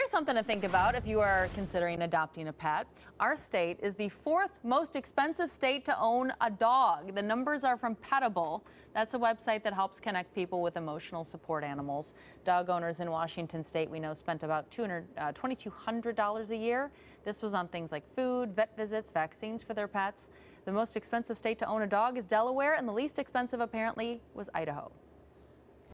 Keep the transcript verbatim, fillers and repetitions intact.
Here's something to think about if you are considering adopting a pet. Our state is the fourth most expensive state to own a dog. The numbers are from Petable. That's a website that helps connect people with emotional support animals. Dog owners in Washington state, we know, spent about two thousand two hundred dollars a year. This was on things like food, vet visits, vaccines for their pets. The most expensive state to own a dog is Delaware, and the least expensive apparently was Idaho.